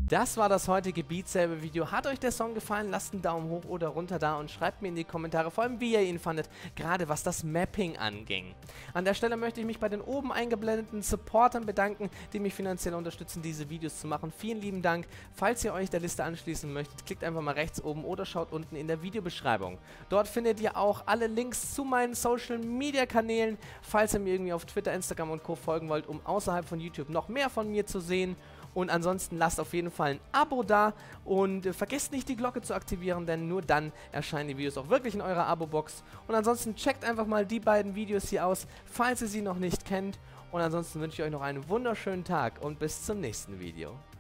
Das war das heutige Beat Saber Video. Hat euch der Song gefallen? Lasst einen Daumen hoch oder runter da und schreibt mir in die Kommentare, vor allem wie ihr ihn fandet, gerade was das Mapping anging. An der Stelle möchte ich mich bei den oben eingeblendeten Supportern bedanken, die mich finanziell unterstützen, diese Videos zu machen. Vielen lieben Dank. Falls ihr euch der Liste anschließen möchtet, klickt einfach mal rechts oben oder schaut unten in der Videobeschreibung. Dort findet ihr auch alle Links zu meinen Social Media Kanälen, falls ihr mir irgendwie auf Twitter, Instagram und Co. folgen wollt, um außerhalb von YouTube noch mehr von mir zu sehen. Und ansonsten lasst auf jeden Fall ein Abo da und vergesst nicht die Glocke zu aktivieren, denn nur dann erscheinen die Videos auch wirklich in eurer Abo-Box. Und ansonsten checkt einfach mal die beiden Videos hier aus, falls ihr sie noch nicht kennt. Und ansonsten wünsche ich euch noch einen wunderschönen Tag und bis zum nächsten Video.